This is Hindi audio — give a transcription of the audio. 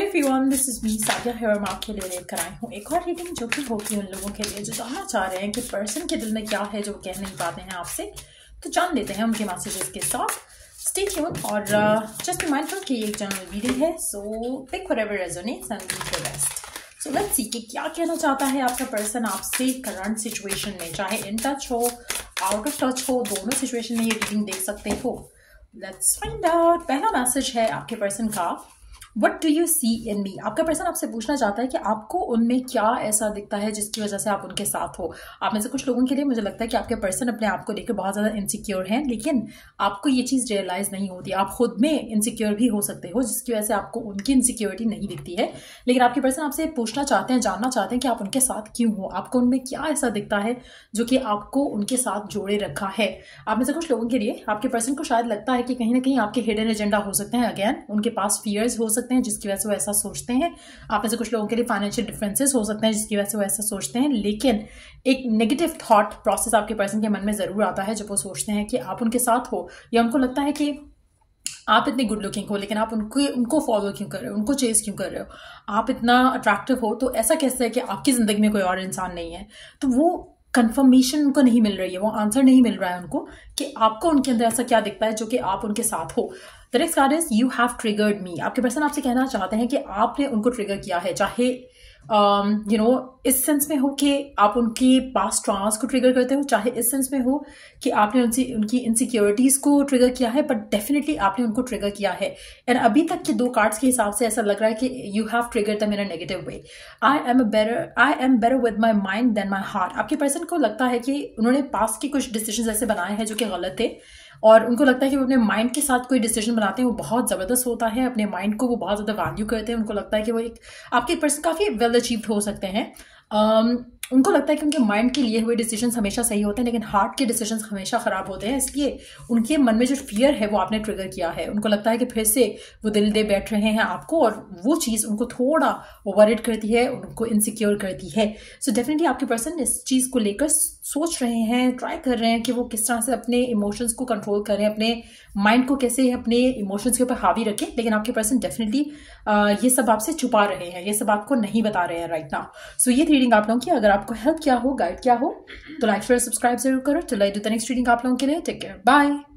Everyone, this is me Sadia here. मैं आपके लिए लेकर आई हूँ एक और रीडिंग जो कि होगी उन लोगों के लिए जो जानना चाह रहे हैं कि पर्सन के दिल में क्या है जो कह नहीं पाते हैं आपसे। तो जान लेते हैं उनके मैसेजेस के साथ। स्टे ट्यून और जस्ट बी माइंडफुल कि ये एक जनरल रीडिंग है, so pick whatever resonates and leave the rest. So let's see कि क्या कहना चाहता है आपका पर्सन आपसे करंट सिचुएशन में, चाहे इन टच हो आउट ऑफ टच हो, दोनों सिचुएशन में ये रीडिंग देख सकते हो। Let's find out. पहला मैसेज है आपके पर्सन का, What do you see in me? आपका पर्सन आपसे पूछना चाहता है कि आपको उनमें क्या ऐसा दिखता है जिसकी वजह से आप उनके साथ हो। आप में से कुछ लोगों के लिए मुझे लगता है कि आपके पर्सन अपने आप को लेकर बहुत ज़्यादा इनसिक्योर हैं, लेकिन आपको ये चीज़ रियलाइज़ नहीं होती। आप खुद में इनसिक्योर भी हो सकते हो जिसकी वजह से आपको उनकी इनसिक्योरिटी नहीं दिखती है, लेकिन आपके पर्सन आपसे पूछना चाहते हैं, जानना चाहते हैं कि आप उनके साथ क्यों हो, आपको उनमें क्या ऐसा दिखता है जो कि आपको उनके साथ जोड़े रखा है। आप में से कुछ लोगों के लिए आपके पर्सन को शायद लगता है कि कहीं ना कहीं आपके हिडन एजेंडा हो सकते हैं, अगेन उनके पास फियर्स हो सकते हैं जिसकी वजह से वो ऐसा सोचते हैं। आप में से कुछ लोगों के लिए फाइनेंशियल डिफरेंसेस हो सकते हैं जिसकी वजह से वो ऐसा सोचते हैं, लेकिन एक नेगेटिव थॉट प्रोसेस आपके पर्सन के मन में जरूर आता है जब वो सोचते हैं कि आप उनके साथ हो, या उनको लगता है कि आप इतने गुड लुकिंग हो लेकिन आप उनको फॉलो क्यों कर रहे हो, उनको चेज क्यों कर रहे हो, आप इतना अट्रैक्टिव हो तो ऐसा कैसे है कि आपकी जिंदगी में कोई और इंसान नहीं है। तो वो कंफर्मेशन उनको नहीं मिल रही है, वो आंसर नहीं मिल रहा है उनको कि आपको उनके अंदर ऐसा क्या दिखता है जो कि आप उनके साथ हो। The next card is you have triggered me. आपके पर्सन आपसे कहना चाहते हैं कि आपने उनको ट्रिगर किया है, चाहे इस सेंस में हो कि आप उनकी पास्ट ट्रॉमास को ट्रिगर करते हो, चाहे इस सेंस में हो कि आपने उनकी इनसिक्योरिटीज को ट्रिगर किया है, बट डेफिनेटली आपने उनको ट्रिगर किया है। एंड अभी तक के दो कार्ड्स के हिसाब से ऐसा लग रहा है कि you have triggered them in a negative way. I am better with my mind than my heart. आपके पर्सन को लगता है कि उन्होंने पास्ट के कुछ डिसीजन ऐसे बनाए हैं जो कि गलत थे, और उनको लगता है कि वो अपने माइंड के साथ कोई डिसीजन बनाते हैं वो बहुत ज़बरदस्त होता है, अपने माइंड को वो बहुत ज़्यादा वैल्यू करते हैं। उनको लगता है कि वो एक आपके पर्सन काफ़ी वेल अचीव्ड हो सकते हैं। उनको लगता है कि उनके माइंड के लिए हुए डिसीजंस हमेशा सही होते हैं लेकिन हार्ट के डिसीजंस हमेशा ख़राब होते हैं, इसलिए उनके मन में जो फियर है वो आपने ट्रिगर किया है। उनको लगता है कि फिर से वो दिल दे बैठ रहे हैं आपको, और वो चीज़ उनको थोड़ा वरिड करती है, उनको इनसिक्योर करती है। सो डेफिनेटली आपके पर्सन इस चीज़ को लेकर सोच रहे हैं, ट्राई कर रहे हैं कि वो किस तरह से अपने इमोशंस को कंट्रोल करें, अपने माइंड को कैसे अपने इमोशंस के ऊपर हावी रखें, लेकिन आपके पर्सन डेफिनेटली ये सब आपसे छुपा रहे हैं, ये सब आपको नहीं बता रहे हैं राइट नाउ। सो ये रीडिंग आप लोगों की अगर आपको हेल्प किया हो, गाइड किया हो, तो लाइक शेयर सब्सक्राइब जरूर करो। चलो I do the next reading आप लोगों के लिए। Take care, bye.